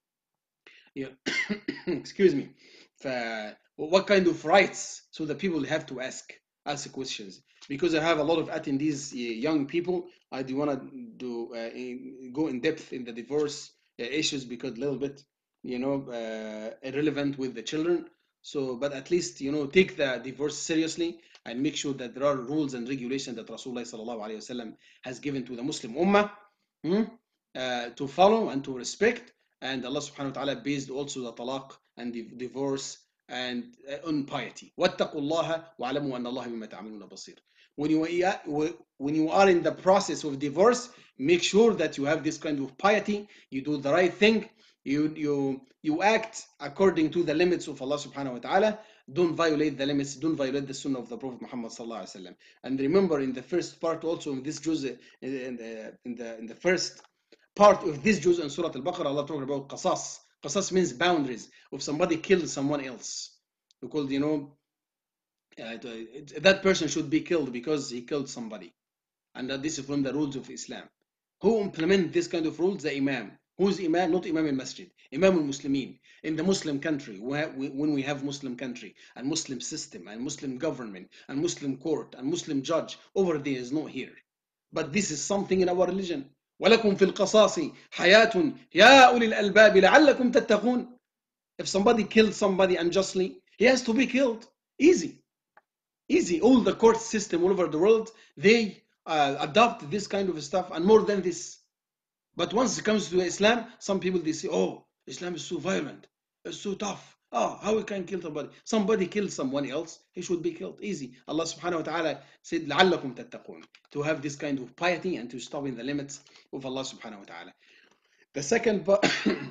Yeah. Excuse me. ف what kind of rights? So the people have to ask ask questions, because I have a lot of attendees, uh, young people. I do want to do uh, in, go in depth in the divorce uh, issues, because a little bit, you know, uh, irrelevant with the children. So, but at least, you know, take the divorce seriously and make sure that there are rules and regulations that Rasulullah sallallahu alaihi wasallam has given to the Muslim ummah, hmm, uh, to follow and to respect. And Allah subhanahu wa ta'ala based also the talaq and the divorce and uh, on piety. وَاتَّقُوا اللَّهَ وَاعْلَمُوا أَنَّ اللَّهَ بِمَا تَعْمَلُونَ بَصِيرٌ. When you, when you are in the process of divorce, make sure that you have this kind of piety, you do the right thing, you, you, you act according to the limits of Allah subhanahu wa ta'ala, don't violate the limits, don't violate the sunnah of the Prophet Muhammad sallallahu alaihi wasallam. And remember, in the first part also in this juz, in the, in the, in the first part of this juz in Surah Al-Baqarah, Allah talking about qasas. Qasas means boundaries. If somebody kills someone else, because, you know, uh, that person should be killed because he killed somebody. And that this is from the rules of Islam. Who implement this kind of rules? The Imam. Who's Imam? Not Imam al-Masjid. Imam al-Muslimin. In the Muslim country, when we have Muslim country and Muslim system and Muslim government and Muslim court and Muslim judge, over there is not here. But this is something in our religion. وَلَكُمْ فِي الْقَصَاصِ حَيَاةٌ يَا أُولِي الْأَلْبَابِ لَعَلَّكُمْ تَتَّقُونَ. If somebody kills somebody unjustly, he has to be killed. Easy. Easy. All the court system all over the world, they uh, adopt this kind of stuff, and more than this. But once it comes to Islam, some people, they say, oh, Islam is so violent, it's so tough. Oh, how we can kill somebody? Somebody kills someone else, he should be killed. Easy. Allah subhanahu wa ta'ala said, لَعَلَّكُمْ تَتَّقُونَ, to have this kind of piety and to stop in the limits of Allah subhanahu wa ta'ala. The second part,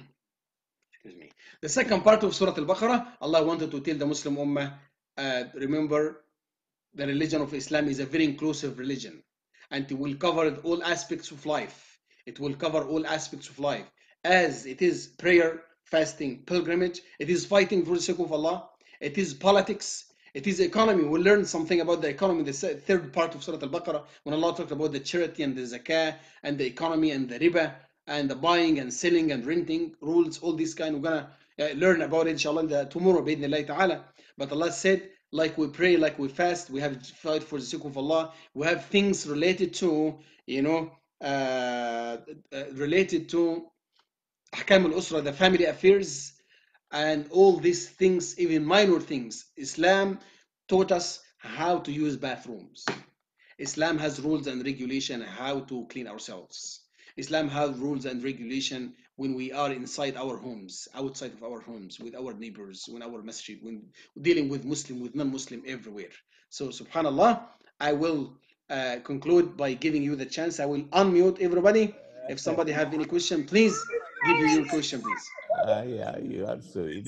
excuse me, the second part of Surah Al-Baqarah, Allah wanted to tell the Muslim Ummah, uh, remember, the religion of Islam is a very inclusive religion, and it will cover all aspects of life. It will cover all aspects of life, as it is prayer, fasting, pilgrimage, it is fighting for the sake of Allah, it is politics, it is economy. We'll learn something about the economy, the third part of Surah Al-Baqarah, when Allah talked about the charity and the zakah and the economy and the riba and the buying and selling and renting rules, all these kind. We're gonna uh, learn about it inshallah the, tomorrow, bi'idhnillahi ta'ala. But Allah said, like we pray, like we fast, we have fight for the sake of Allah, we have things related to, you know, uh, uh, related to ahkam al-usra, the family affairs, and all these things, even minor things. Islam taught us how to use bathrooms. Islam has rules and regulation how to clean ourselves. Islam has rules and regulation when we are inside our homes, outside of our homes, with our neighbors, when our masjid, when dealing with Muslim, with non-Muslim, everywhere. So subhanallah, I will uh, conclude by giving you the chance. I will unmute everybody. If somebody have any question, please give me your question, please. Uh, yeah, you are sweet.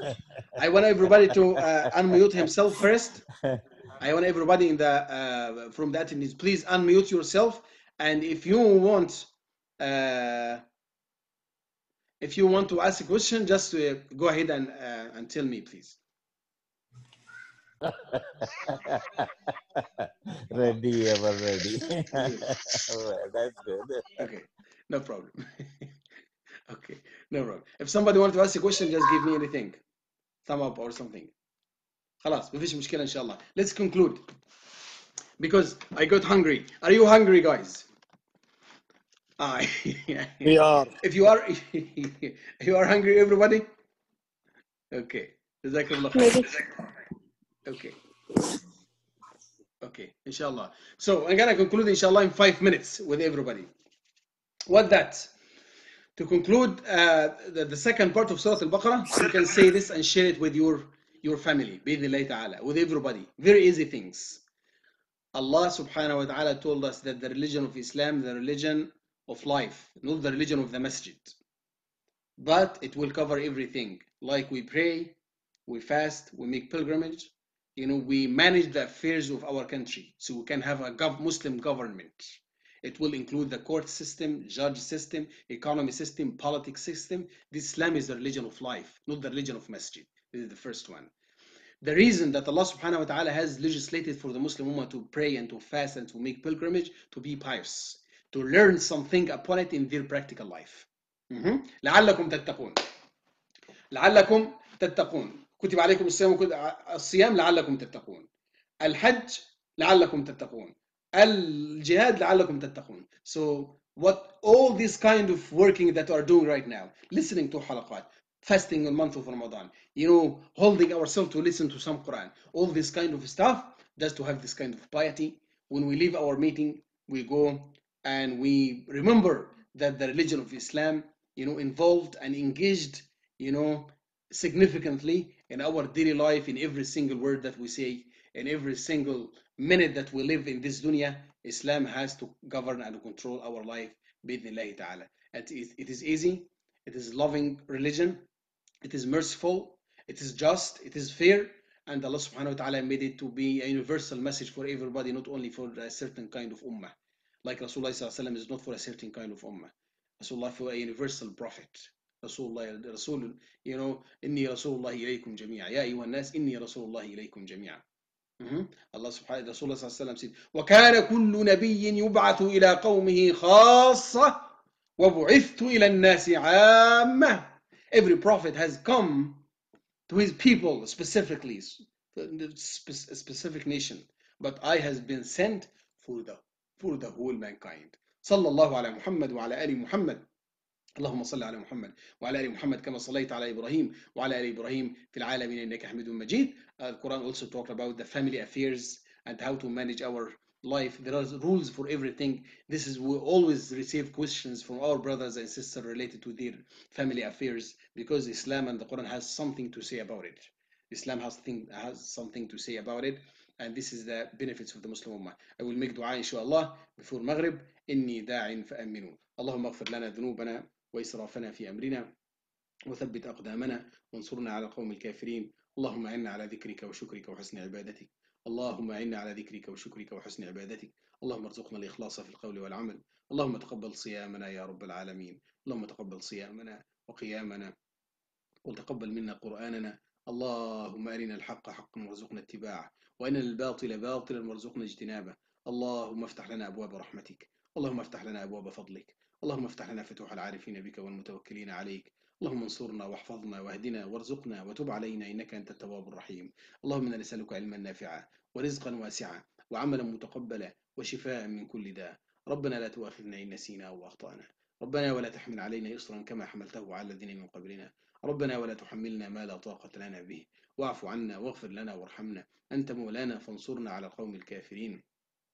I want everybody to uh, unmute himself first. I want everybody in the uh, from the attendees, please unmute yourself. And if you want, uh, if you want to ask a question, just uh, go ahead and uh, and tell me, please. Ready, ever ready. Good. Well, that's good. Okay, no problem. Okay, no problem. If somebody wants to ask a question, just give me anything, thumb up or something. خلاص، مفيش مشكلة إن شاء الله. Let's conclude because I got hungry. Are you hungry, guys? Ah, We are. if you are, you are hungry, everybody. Okay. جزاكم الله خير. Okay. Okay, inshallah. So I'm gonna conclude inshallah in five minutes with everybody. What that? To conclude uh, the, the second part of Surah Al-Baqarah, you can say this and share it with your your family, bi'idhnillahi ta'ala, with everybody. Very easy things. Allah subhanahu wa ta'ala told us that the religion of Islam, the religion of life, not the religion of the masjid. But it will cover everything. Like we pray, we fast, we make pilgrimage, you know, we manage the affairs of our country, so we can have a gov Muslim government. It will include the court system, judge system, economy system, politics system. This Islam is the religion of life, not the religion of masjid. This is the first one. The reason that Allah subhanahu wa ta'ala has legislated for the Muslim Ummah to pray and to fast and to make pilgrimage, to be pious, to learn something upon it in their practical life. Mhm. لعلكم تتقون. لعلكم تتقون. كتب عليكم الصيام الصيام لعلكم تتقون. الحج لعلكم تتقون. الجهاد لعلكم تتقون. So what all this kind of working that we are doing right now, listening to halaqat, fasting in the month of Ramadan, you know, holding ourselves to listen to some Quran, all this kind of stuff, just to have this kind of piety. When we leave our meeting, we go and we remember that the religion of Islam, you know, involved and engaged, you know, significantly in our daily life, in every single word that we say, in every single minute that we live in this dunya. Islam has to govern and control our life, بإذن ta'ala. It is, it is easy, it is loving religion, it is merciful, it is just, it is fair, and Allah subhanahu wa ta'ala made it to be a universal message for everybody, not only for a certain kind of ummah. Like Rasulullah sallallahu alaihi wasallam is not for a certain kind of ummah. Rasulullah for a universal prophet. Rasulullah, Rasul, you know, إني رسول الله إليكم جميعا يا أيها الناس إني رسول الله إليكم جميعا. Mhm. Allah subhanahu Rasulullah sallallahu alaihi wasallam said, وَكَانَ كُلُّ نَبِيٍّ يُبْعَثُ إِلَى قَوْمِهِ خَاصَّةً وَبُعِثْتُ إِلَى النَّاسِ عَامَّةً. Every prophet has come to his people specifically, a specific nation, but I has been sent for the for the whole mankind. صلى الله على محمد وعلى آل محمد. اللهم صل على محمد وعلى ال محمد كما صليت على ابراهيم وعلى ال ابراهيم في العالمين انك حميد مجيد. Uh, the Quran also talked about the family affairs and how to manage our life. There are rules for everything. This is we always receive questions from our brothers and sisters related to their family affairs, because Islam and the Quran has something to say about it. Islam has thing has something to say about it, and this is the benefits of the Muslim Ummah. I will make dua inshallah before Maghrib. إني داع فأمنوا. اللهم اغفر لنا ذنوبنا وإسرافنا في أمرنا وثبت أقدامنا وانصرنا على القوم الكافرين. اللهم أعنا على ذكرك وشكرك وحسن عبادتك. اللهم أعنا على ذكرك وشكرك وحسن عبادتك. اللهم ارزقنا الإخلاص في القول والعمل. اللهم تقبل صيامنا يا رب العالمين. اللهم تقبل صيامنا وقيامنا وتقبل منا قرآننا. اللهم أرنا الحق حقا وارزقنا اتباعه، وأرنا الباطل باطلا وارزقنا اجتنابه. اللهم افتح لنا أبواب رحمتك، اللهم افتح لنا أبواب فضلك، اللهم افتح لنا فتوح العارفين بك والمتوكلين عليك. اللهم انصرنا واحفظنا واهدنا وارزقنا وتب علينا إنك أنت التواب الرحيم. اللهم إنا نسألك علما نافعا ورزقا واسعا وعملا متقبلا وشفاء من كل داء. ربنا لا تؤاخذنا إن نسينا أو أخطأنا. ربنا ولا تحمل علينا إصرا كما حملته على الذين من قبلنا. ربنا ولا تحملنا ما لا طاقة لنا به. واعف عنا واغفر لنا وارحمنا، أنت مولانا فانصرنا على القوم الكافرين.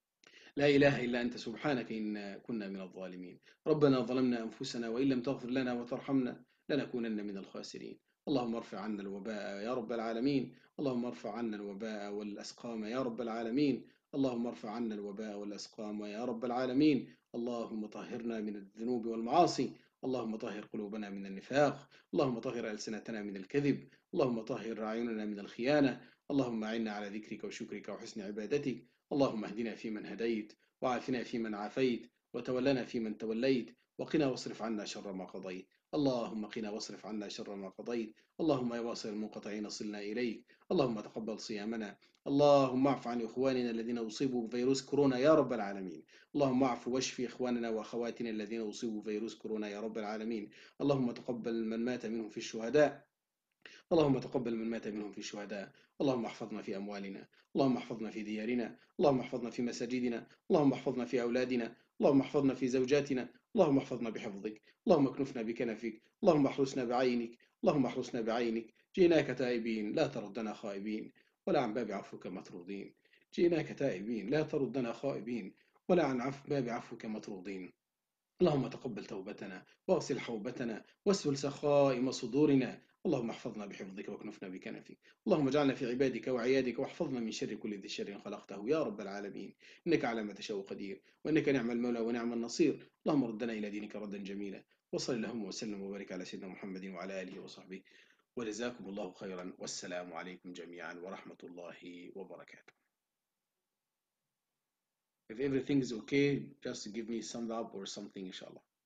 لا إله إلا أنت سبحانك إنا كنا من الظالمين. ربنا ظلمنا أنفسنا وإن لم تغفر لنا وترحمنا لنكونن من الخاسرين. اللهم ارفع عنا الوباء يا رب العالمين. اللهم ارفع عنا الوباء والأسقام يا رب العالمين. اللهم ارفع عنا الوباء والأسقام يا رب العالمين. اللهم طهرنا من الذنوب والمعاصي. اللهم طهر قلوبنا من النفاق. اللهم طهر ألسنتنا من الكذب. اللهم طهر أعيننا من الخيانة. اللهم أعنا على ذكرك وشكرك وحسن عبادتك. اللهم اهدنا فيمن هديت، وعافنا فيمن عافيت، وتولنا فيمن توليت، وقنا واصرف عنا شر ما قضيت. اللهم قنا واصرف عنا شر ما قضيت. اللهم يا واصل المنقطعين صلنا إليك. اللهم تقبل صيامنا. اللهم اعف عن إخواننا الذين أصيبوا بفيروس كورونا يا رب العالمين. اللهم اعف واشفي إخواننا وأخواتنا الذين أصيبوا بفيروس كورونا يا رب العالمين. اللهم تقبل من مات منهم في الشهداء. اللهم تقبل من مات منهم في الشهداء. اللهم احفظنا في أموالنا. اللهم احفظنا في ديارنا. اللهم احفظنا في مساجدنا. اللهم احفظنا في أولادنا. اللهم احفظنا في زوجاتنا. اللهم احفظنا بحفظك. اللهم اكنفنا بكنفك. اللهم احرسنا بعينك. اللهم احرسنا بعينك. جئناك تائبين لا تردنا خائبين، ولا عن باب عفوك مطرودين. جئناك تائبين لا تردنا خائبين، ولا عن عف باب عفوك مطرودين. اللهم تقبل توبتنا واغسل حوبتنا واسلل سخائم صدورنا. اللهم احفظنا بحفظك واكنفنا بكنفك. اللهم اجعلنا في عبادك وعيادك، واحفظنا من شر كل ذي شر خلقته يا رب العالمين. إنك على ما تشاء قدير، وإنك نعم المولى ونعم النصير. اللهم ردنا إلى دينك ردا جميلا. وصل اللهم وسلم وبارك على سيدنا محمد وعلى آله وصحبه، وجزاكم الله خيرا، والسلام عليكم جميعا ورحمة الله وبركاته. If everything is okay, just give me thumbs up or something, inshallah.